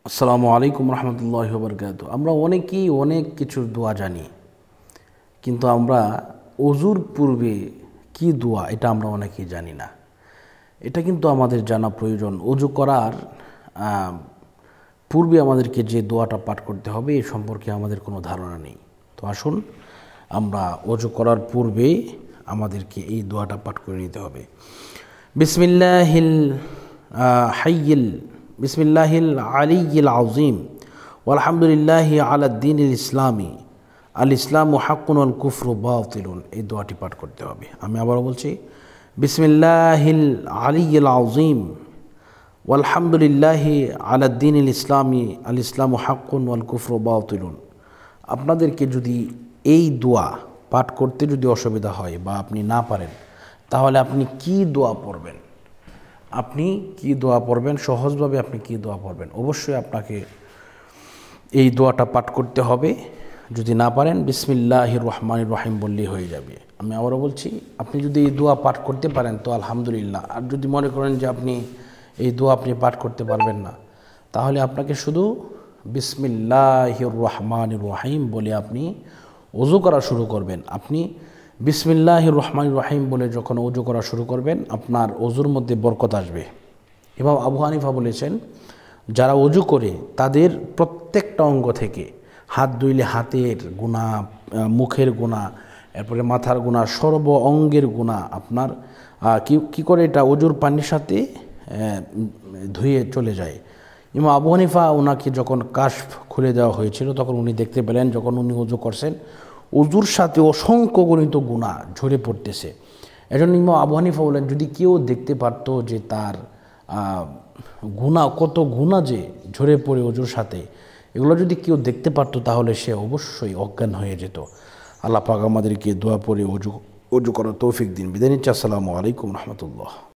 আসসালামু আলাইকুম রহমতুল্লাহি ওয়া বারাকাতুহু। আমরা অনেকেই অনেক কিছুর দোয়া জানি, কিন্তু আমরা অজুর পূর্বে কি দোয়া এটা আমরা অনেকেই জানি না। এটা কিন্তু আমাদের জানা প্রয়োজন। অজু করার পূর্বে আমাদেরকে যে দোয়াটা পাঠ করতে হবে এ সম্পর্কে আমাদের কোনো ধারণা নেই। তো আসুন আমরা অজু করার পূর্বে আমাদেরকে এই দোয়াটা পাঠ করে নিতে হবে। বিসমিল্লাহিল হাইয়িল বিসমিল্লাহিল আলিয়্যিল আযীম ওয়ালহামদুলিল্লাহি আলা দ্বীনিল ইসলামি আল ইসলামু হাক্কুন ওয়াল কুফরু বাতিলুন। এই দোয়াটি পাঠ করতে হবে। আমি আবারও বলছি, বিসমিল্লাহিল আলিয়্যিল আযীম ওয়ালহামদুলিল্লাহি আলা দ্বীনিল ইসলামি আল ইসলামু হাক্কুন ওয়াল কুফরু বাতিলুন। আপনাদেরকে যদি এই দোয়া পাঠ করতে যদি অসুবিধা হয় বা আপনি না পারেন, তাহলে আপনি কি দোয়া পড়বেন? সহজভাবে আপনি কি দোয়া পড়বেন? অবশ্যই আপনাকে এই দোয়াটা পাঠ করতে হবে। যদি না পারেন বিসমিল্লাহির রহমানির রহিম বললেই হয়ে যাবে। আমি আবারও বলছি, আপনি যদি এই দোয়া পাঠ করতে পারেন তো আলহামদুলিল্লাহ। আর যদি মনে করেন যে আপনি এই দোয়া আপনি পাঠ করতে পারবেন না, তাহলে আপনাকে শুধু বিসমিল্লাহির রহমানির রহিম বলে আপনি ওযু করা শুরু করবেন। আপনি বিসমিল্লাহির রহমানির রহিম বলে যখন ওযু করা শুরু করবেন, আপনার ওযুর মধ্যে বরকত আসবে। ইমাম আবু হানিফা বলেছেন, যারা ওযু করে তাদের প্রত্যেকটা অঙ্গ থেকে, হাত ধুইলে হাতের গুনাহ, মুখের গুনাহ, এরপরে মাথার গুনাহ, সর্ব অঙ্গের গুনাহ আপনার কি করে এটা ওযুর পানির সাথে ধুয়ে চলে যায়। ইমাম আবু হানিফা ওনাকে যখন কাশফ খুলে দেওয়া হয়েছিল, তখন উনি দেখতে পেলেন যখন উনি ওযু করছেন, ওযুর সাথে অসংখ্য গণিত গুনাহ ঝরে পড়তেছে। এজন্য ইমাম আবু হানিফা বলেন, যদি কেউ দেখতে পারত যে তার কত গুনাহ যে ঝরে পড়ে ওযুর সাথে, এগুলো যদি কেউ দেখতে পারত, তাহলে সে অবশ্যই অজ্ঞান হয়ে যেত। আল্লাহ পাক আমাদেরকে দোয়া পড়ে ওযু করার তৌফিক দিন। বিদায় নিচ্ছি। আসসালামু আলাইকুম রহমতুল্লাহ।